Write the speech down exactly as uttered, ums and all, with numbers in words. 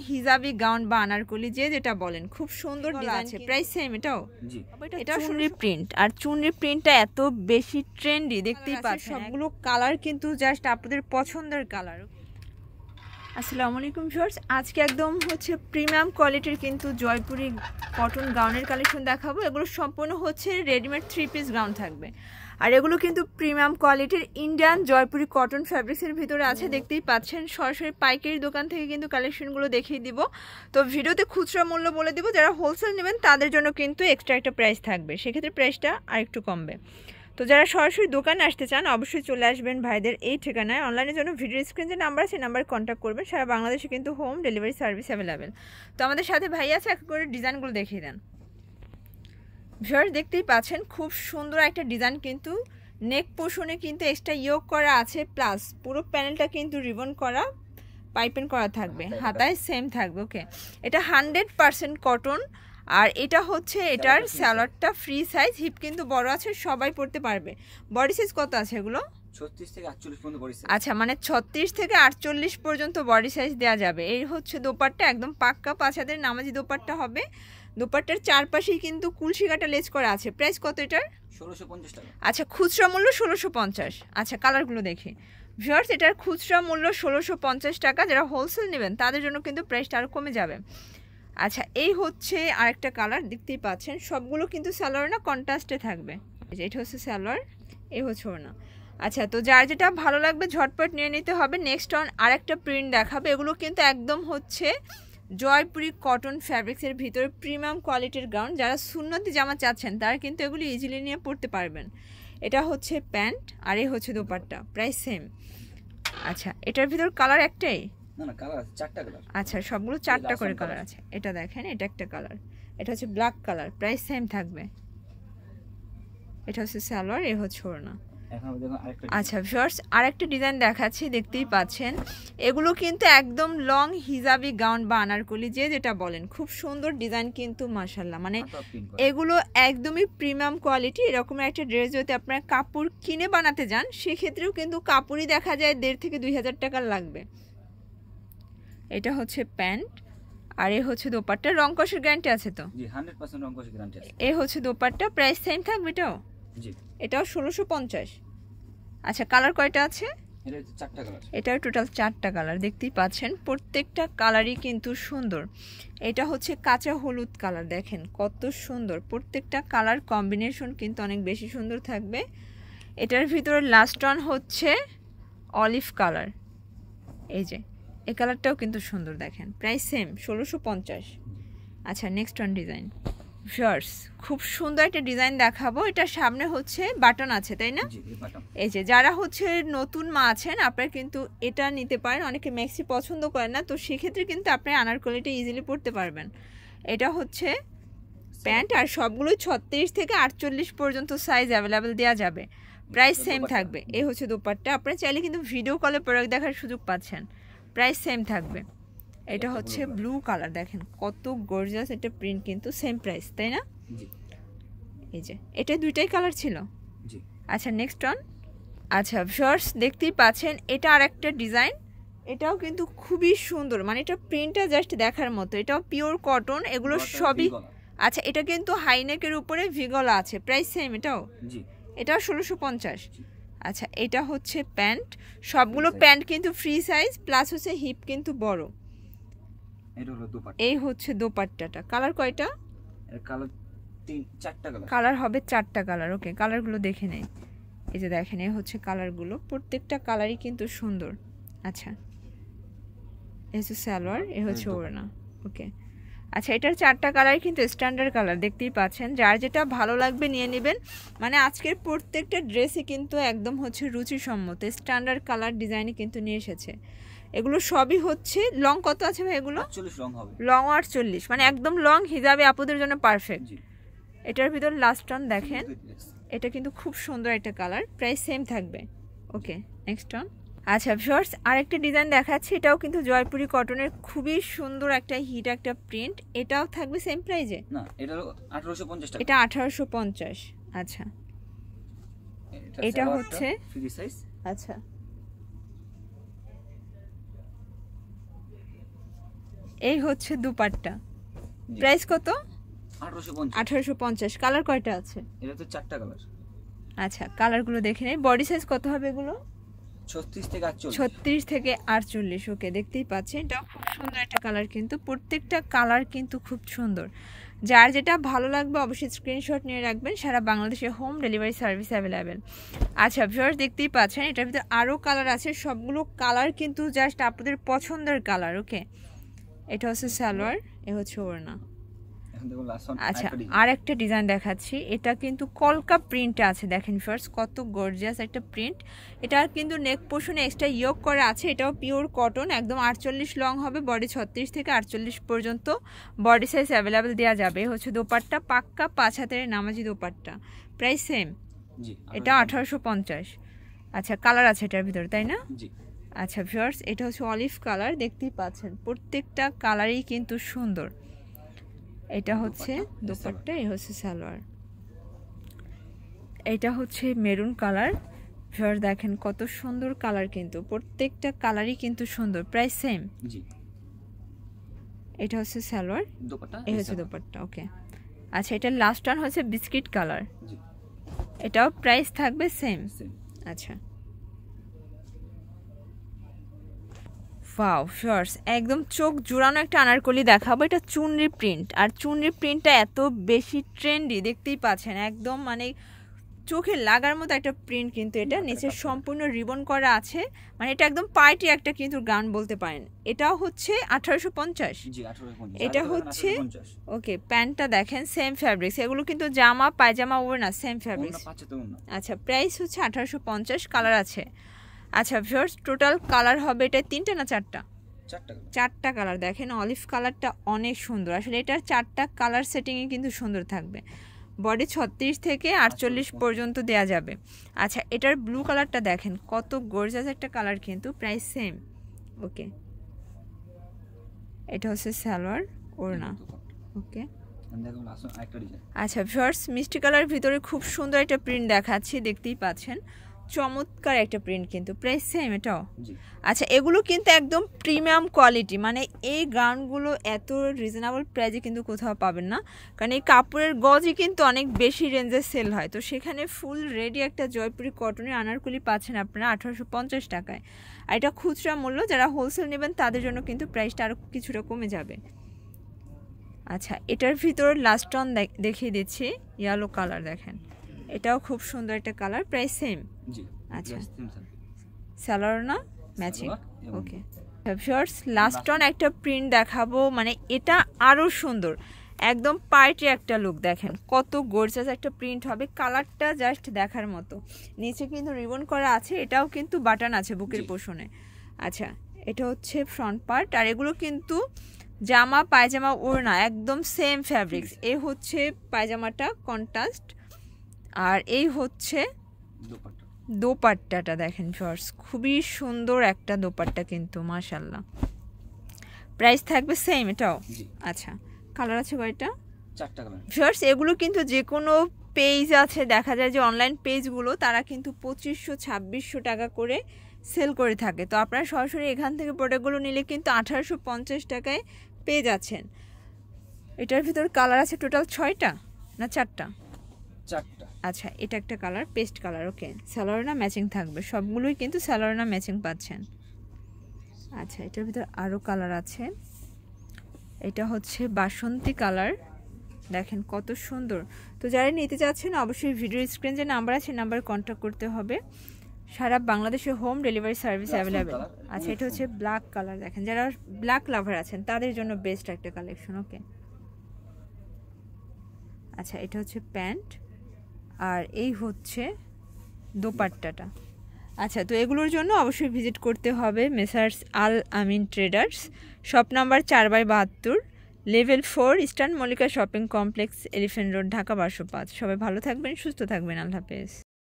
Hijabi gown বা আনারকলি যে যেটা বলেন, খুব সুন্দর ডিজাইন আছে। প্রাইস সেম এটাও? জি, এটা চুনরি প্রিন্ট। আর চুনরি প্রিন্টটা এত বেশি ট্রেন্ডি, দেখতেই পাচ্ছেন সবগুলো কালার কিন্তু জাস্ট আপনাদের পছন্দের কালার। আসসালামু আলাইকুম ভিউয়ার্স, আজকে একদম হচ্ছে প্রিমিয়াম কোয়ালিটির কিন্তু জয়পুরি কটন গাউনের কালেকশন দেখাবো। এগুলো সম্পূর্ণ হচ্ছে রেডিমেড থ্রি পিস গাউন থাকবে, আর এগুলো কিন্তু প্রিমিয়াম কোয়ালিটির ইন্ডিয়ান জয়পুরি কটন ফ্যাব্রিক্সের ভিতরে আছে। দেখতেই পাচ্ছেন সরাসরি পাইকারি দোকান থেকে কিন্তু কালেকশনগুলো দেখিয়ে দিব। তো ভিডিওতে খুচরা মূল্য বলে দিব, যারা হোলসেল নেবেন তাদের জন্য কিন্তু এক্সট্রা একটা প্রাইস থাকবে, সেক্ষেত্রে প্রাইসটা আরেকটু কমবে। তো যারা সরাসরি দোকানে আসতে চান অবশ্যই চলে আসবেন ভাইদের এই ঠিকানায়। অনলাইনের জন্য ভিডিও স্ক্রিন যে নাম্বার আছে নাম্বারে কন্ট্যাক্ট করবেন। সারা বাংলাদেশে কিন্তু হোম ডেলিভারি সার্ভিস অ্যাভেলেবেল। তো আমাদের সাথে ভাই আছে, এক করে ডিজাইনগুলো দেখিয়ে দেন। ভিউয়ার্স দেখতেই পাচ্ছেন খুব সুন্দর একটা ডিজাইন, কিন্তু নেক পোর্শনে কিন্তু এক্সট্রা ইয়োক করা আছে, প্লাস পুরো প্যানেলটা কিন্তু রিবন করা পাইপিং করা থাকবে, হাতায় সেম থাকবে। ওকে, এটা হান্ড্রেড পারসেন্ট কটন। আর এটা হচ্ছে এটার স্যালাডটা ফ্রি সাইজ, হিপ কিন্তু বড় আছে, সবাই পড়তে পারবে। বডি সাইজ কত আছে এগুলো? ছত্রিশ থেকে আটচল্লিশ পর্যন্ত বডি সাইজ। আচ্ছা, মানে ছত্রিশ থেকে আটচল্লিশ পর্যন্ত বডি সাইজ দেওয়া যাবে। এই হচ্ছে দোপাট্টা, একদম পাক্কা পাঁচ হাতের নামাজি দোপাট্টা হবে। দোপাট্টার চারপাশেই কিন্তু কুলসি কাটা লেজ করা আছে। প্রাইস কত এটার? ষোলোশো পঞ্চাশ টাকা। আচ্ছা, খুচরা মূল্য ষোলোশো পঞ্চাশ। আচ্ছা, কালারগুলো দেখি। ভিউয়ার্স এটার খুচরা মূল্য ষোলোশো পঞ্চাশ টাকা, যারা হোলসেল নেবেন তাদের জন্য কিন্তু প্রাইসটা আরও কমে যাবে। আচ্ছা, এই হচ্ছে আরেকটা কালার, দেখতেই পাচ্ছেন সবগুলো কিন্তু সালোয়ার না কন্ট্রাস্টে থাকবে। এটা হচ্ছে সালোয়ার, এই হচ্ছে ওড়না। আচ্ছা, তো যার যেটা ভালো লাগবে ঝটপট নিয়ে নিতে হবে। নেক্সট অন আরেকটা প্রিন্ট দেখাবে। এগুলো কিন্তু একদম হচ্ছে জয়পুরি কটন ফ্যাব্রিক্সের ভিতরে প্রিমিয়াম কোয়ালিটির গাউন। যারা সুন্নতি জামা চাচ্ছেন তারা কিন্তু এগুলি ইজিলি নিয়ে পড়তে পারবেন। এটা হচ্ছে প্যান্ট আর এই হচ্ছে দোপাট্টা, প্রাইস সেম। আচ্ছা, এটার ভিতর কালার একটাই? না না, কালার আছে চারটা কালার। আচ্ছা, সবগুলো চারটা করে কালার আছে। এটা দেখেন, এটা একটা কালার, এটা হচ্ছে ব্ল্যাক কালার, প্রাইস সেম থাকবে। এটা হচ্ছে সালোয়ার, এই হচ্ছে ওড়না। আচ্ছা ভিউয়ার্স, আরেকটা ডিজাইন দেখাচ্ছি, দেখতেই পাচ্ছেন এগুলো কিন্তু একদম লং হিজাবি গাউন বা আনারকলি যে যেটা বলেন, খুব সুন্দর ডিজাইন কিন্তু মাশাআল্লাহ। মানে এগুলো একদমই প্রিমিয়াম কোয়ালিটি। এরকম একটা ড্রেস যদি আপনারা কাপড় কিনে বানাতে যান সেক্ষেত্রেও কিন্তু কাপড়ই দেখা যায় দেড় থেকে দুই হাজার টাকার লাগবে। এটা হচ্ছে প্যান্ট আর এই হচ্ছে দোপাট্টা। রং কষের গ্যারান্টি আছে তো? জি, হান্ড্রেড পার্সেন্ট রং কষের গ্যারান্টি আছে। এই হচ্ছে দোপাট্টা, প্রাইস সেম থাকবে এটাও? জি, এটাও ষোলোশো পঞ্চাশ। আচ্ছা, কালার কয়টা আছে? এটা হচ্ছে চারটা কালার। এটাও টোটাল চারটা কালার, দেখতেই পাচ্ছেন প্রত্যেকটা কালারই কিন্তু সুন্দর। এটা হচ্ছে কাঁচা হলুদ কালার, দেখেন কত সুন্দর। প্রত্যেকটা কালার কম্বিনেশন কিন্তু অনেক বেশি সুন্দর থাকবে। এটার ভিতরে লাস্ট অন হচ্ছে অলিভ কালার, এই যে এই কালারটাও কিন্তু সুন্দর, দেখেন প্রাইস সেম ষোলোশো পঞ্চাশ। আচ্ছা, নেক্সট ওয়ান ডিজাইন। ভিউয়ার্স খুব সুন্দর একটা ডিজাইন দেখাবো। এটার সামনে হচ্ছে বাটন আছে, তাই না? এই যে যারা হচ্ছে নতুন মা আছেন আপনারা কিন্তু এটা নিতে পারেন। অনেকে ম্যাক্সি পছন্দ করেন না, তো সেক্ষেত্রে কিন্তু আপনি আনারকলিটা ইজিলি পরতে পারবেন। এটা হচ্ছে প্যান্ট, আর সবগুলোই ছত্রিশ থেকে আটচল্লিশ পর্যন্ত সাইজ অ্যাভেলেবেল দেওয়া যাবে। প্রাইস সেম থাকবে। এই হচ্ছে দোপাট্টা। আপনারা চাইলে কিন্তু ভিডিও কলে প্রোডাক্ট দেখার সুযোগ পাচ্ছেন, প্রাইস সেম থাকবে। এটা হচ্ছে ব্লু কালার, দেখেন কত গর্জিয়াস একটা প্রিন্ট, কিন্তু সেম প্রাইস, তাই না? এই যে এটা দুইটাই কালার ছিল। আচ্ছা, নেক্সট অন। আচ্ছা ভিউয়ার্স দেখতেই পাচ্ছেন এটা আরেকটা ডিজাইন, এটাও কিন্তু খুবই সুন্দর। মানে এটা প্রিন্টটা জাস্ট দেখার মতো। এটাও পিওর কটন, এগুলো সবই। আচ্ছা, এটা কিন্তু হাইনেকের উপরে ভিগলা আছে, প্রাইস সেম এটাও? এটাও ষোলোশো পঞ্চাশ। আচ্ছা, এটা হচ্ছে প্যান্ট, সবগুলো প্যান্ট কিন্তু ফ্রি সাইজ, প্লাস হচ্ছে হিপ কিন্তু বড়। এই হচ্ছে দোপাট্টাটা। কালার কয়টা? কালার হবে চারটা কালার। ওকে, কালারগুলো দেখে নেই। এই যে দেখেন এই হচ্ছে কালারগুলো, প্রত্যেকটা কালারই কিন্তু সুন্দর। আচ্ছা, এই হচ্ছে সালোয়ার, এই হচ্ছে ওড়না। ওকে, আচ্ছা, এটার চারটা কালার কিন্তু স্ট্যান্ডার্ড কালার, দেখতেই পাচ্ছেন। যার যেটা ভালো লাগবে নিয়ে নেবেন। মানে আজকের প্রত্যেকটা ড্রেসই কিন্তু একদম হচ্ছে রুচিসম্মত স্ট্যান্ডার্ড কালার ডিজাইনে কিন্তু নিয়ে এসেছে। এগুলো সবই হচ্ছে লং কত আছে ভাই? এগুলো লং হবে, লং আটচল্লিশ, মানে একদম লং হিজাবে আপুদের জন্য পারফেক্ট। এটার ভিতর লাস্ট অন দেখেন, এটা কিন্তু খুব সুন্দর একটা কালার, প্রাইস সেম থাকবে। Okay, next one. আচ্ছা ভিউয়ার্স, আরেকটা ডিজাইন দেখাচ্ছি, এটাও কিন্তু জয়পুরি কটনের খুবই সুন্দর একটা হিট একটা প্রিন্ট। এটাও থাকবে সেম প্রাইজে? না, এটা আঠারোশো পঞ্চাশ টাকা। এটা আঠারোশো পঞ্চাশ। আচ্ছা, এটা হচ্ছে ফ্রি সাইজ। আচ্ছা, এই হচ্ছে দুপাট্টা, প্রাইস কত? আঠারোশো পঞ্চাশ। আঠারোশো পঞ্চাশ। কালার কয়টা আছে? এটা তো চারটা কালার। আচ্ছা, কালারগুলো দেখে নেই। বডি সাইজ কত হবে এগুলো? ছত্রিশ থেকে আটচল্লিশ। ছত্রিশ থেকে আটচল্লিশ। ওকে, দেখতেই পাচ্ছেন এটা খুব সুন্দর একটা কালার, কিন্তু প্রত্যেকটা কালার কিন্তু খুব সুন্দর। যার যেটা ভালো লাগবে অবশ্যই স্ক্রিনশট নিয়ে রাখবেন। সারা বাংলাদেশে হোম ডেলিভারি সার্ভিস অ্যাভেলেবেল। আচ্ছা ভিউয়ার্স, দেখতেই পাচ্ছেন এটার ভিতরে আরও কালার আছে, সবগুলো কালার কিন্তু জাস্ট আপনাদের পছন্দের কালার। ওকে, এটা হচ্ছে সালোয়ার, এ হচ্ছে ওড়না। আচ্ছা, আর একটা ডিজাইন দেখাচ্ছি, এটা কিন্তু কলকা প্রিন্টে আছে। দেখেন ফার্স্ট কত গর্জিয়াস একটা প্রিন্ট। এটা কিন্তু নেক পোর্শনে এক্সট্রা ইয়োক করা আছে। এটাও পিওর কটন, একদম আটচল্লিশ লং হবে, বডি ছত্রিশ থেকে আটচল্লিশ পর্যন্ত বডি সাইজ অ্যাভেলেবেল দেওয়া যাবে। হচ্ছে দোপাট্টা পাক্কা পাঁচ হাতের নামাজি দোপাট্টা, প্রাইস সেম। এটা আঠারোশো পঞ্চাশ। আচ্ছা, কালার আছে এটার ভিতরে, তাই না? আচ্ছা ভিউয়ার্স, এটা হচ্ছে অলিভ কালার, দেখতেই পাচ্ছেন প্রত্যেকটা কালারই কিন্তু সুন্দর। এটা হচ্ছে দোপাট্টা, এই হচ্ছে সালোয়ার। এটা হচ্ছে মেরুন কালার। ভিউয়ার দেখেন কত সুন্দর কালার, কিন্তু প্রত্যেকটা কালারই কিন্তু সুন্দর, প্রাইস সেম। এটা হচ্ছে সালোয়ার, এই হচ্ছে দোপাট্টা। ওকে, আচ্ছা, এটা লাস্ট ওয়ান হচ্ছে বিস্কিট কালার, এটাও প্রাইস থাকবে সেম। আচ্ছা, ওয়াও ভিউয়ার্স, একদম চোখ জুড়ানো একটা আনারকলি দেখাবো। এটা চুনরি প্রিন্ট, আর চুনরি প্রিন্টটা এত বেশি ট্রেন্ডি, দেখতেই পাচ্ছেন একদম মানে চোখে লাগার মতো একটা প্রিন্ট। কিন্তু এটা নিচে সম্পূর্ণ রিবন করা আছে, মানে এটা একদম পার্টি একটা কিন্তু গান বলতে পারেন। এটাও হচ্ছে আঠারোশো পঞ্চাশ। এটা হচ্ছে ওকে, প্যান্টটা দেখেন সেম ফ্যাব্রিক্স, এগুলো কিন্তু জামা পায়জামা ওড়না সেম ফ্যাব্রিক্স। আচ্ছা, প্রাইস হচ্ছে আঠারোশো পঞ্চাশ। কালার আছে। আচ্ছা ভিউয়ার্স, টোটাল কালার হবে এটা তিনটা না চারটা? চারটা কালার। দেখেন অলিভ কালারটা অনেক সুন্দর, আসলে এটার চারটা কালার সেটিংয়ে কিন্তু সুন্দর থাকবে। বডি ছত্রিশ থেকে আটচল্লিশ পর্যন্ত দেয়া যাবে। আচ্ছা, এটার ব্লু কালারটা দেখেন কত গর্জিয়াস একটা কালার, কিন্তু প্রাইস সেম। ওকে, এটা হচ্ছে সালোয়ার, ওড়না। ওকে, আচ্ছা ভিউয়ার্স, মিষ্টি কালার ভিতরে খুব সুন্দর একটা প্রিন্ট দেখাচ্ছি, দেখতেই পাচ্ছেন চমৎকার একটা প্রিন্ট, কিন্তু প্রাইস সেম এটাও। আচ্ছা, এগুলো কিন্তু একদম প্রিমিয়াম কোয়ালিটি, মানে এই গাউনগুলো এত রিজনেবল প্রাইসে কিন্তু কোথাও পাবেন না, কারণ এই কাপড়ের গজই কিন্তু অনেক বেশি রেঞ্জে সেল হয়। তো সেখানে ফুল রেডি একটা জয়পুরি কটনের আনারকলি পাচ্ছেন আপনারা আঠারোশো পঞ্চাশ টাকায়। আর এটা খুচরা মূল্য, যারা হোলসেল নেবেন তাদের জন্য কিন্তু প্রাইসটা আরও কিছুটা কমে যাবে। আচ্ছা, এটার ভিতর লাস্ট অন দেখিয়ে দিচ্ছি, ইয়েলো কালার দেখেন, এটাও খুব সুন্দর একটা কালার, প্রাইস সেম। আচ্ছা, সালোয়ার না matching. Okay viewers, last one একটা প্রিন্ট দেখাবো, মানে এটা আরও সুন্দর, একদম পার্টি একটা লুক। দেখেন কত গর্জিয়াস একটা প্রিন্ট হবে, কালারটা জাস্ট দেখার মতো। নিচে কিন্তু রিবন করা আছে, এটাও কিন্তু বাটন আছে বুকের পোষণে। আচ্ছা, এটা হচ্ছে ফ্রন্ট পার্ট, আর এগুলো কিন্তু জামা পায়জামা ওড়না একদম সেম ফ্যাব্রিক্স। এ হচ্ছে পায়জামাটা কন্ট্রাস্ট, আর এই হচ্ছে দোপাট্টাটা। দেখেন ভিউয়ার্স, খুবই সুন্দর একটা দোপাট্টা কিন্তু মাশাআল্লাহ। প্রাইস থাকবে সেম এটাও। আচ্ছা, কালার আছে কয়টা? চারটা কালার। ভিউয়ার্স, এগুলো কিন্তু যে কোনো পেজ আছে, দেখা যায় যে অনলাইন পেজগুলো তারা কিন্তু পঁচিশশো ছাব্বিশশো টাকা করে সেল করে থাকে। তো আপনারা সরাসরি এখান থেকে প্রোডাক্টগুলো নিলে কিন্তু আঠারোশো পঞ্চাশ টাকায় পেয়ে যাচ্ছেন। এটার ভিতর কালার আছে টোটাল ছয়টা না চারটা? চারটা। আচ্ছা, এটা একটা কালার পেস্ট কালার। ওকে, সালোয়ারনা ম্যাচিং থাকবে, সবগুলোই কিন্তু সালোয়ারনা ম্যাচিং পাচ্ছেন। আচ্ছা, এটার ভিতর আরও কালার আছে, এটা হচ্ছে বাসন্তী কালার, দেখেন কত সুন্দর। তো যারা নিতে চাচ্ছেন অবশ্যই ভিডিও স্ক্রিনে যে নাম্বার আছে নাম্বারে কন্ট্যাক্ট করতে হবে। সারা বাংলাদেশে হোম ডেলিভারি সার্ভিস অ্যাভেলেবেল। আচ্ছা, এটা হচ্ছে ব্ল্যাক কালার, দেখেন যারা ব্ল্যাক লাভার আছেন তাদের জন্য বেস্ট একটা কালেকশন। ওকে, আচ্ছা, এটা হচ্ছে প্যান্ট, আর এই হচ্ছে দোপাট্টাটা। আচ্ছা, তো এগুলোর জন্য অবশ্যই ভিজিট করতে হবে Messrs Al Amin traders, shop number চার বাই বাহাত্তর, level four, eastern Mallika shopping complex, elephant road, Dhaka বারোশো পাঁচ। সবাই ভালো থাকবেন, সুস্থ থাকবেন, আল্লাহ হাফেজ।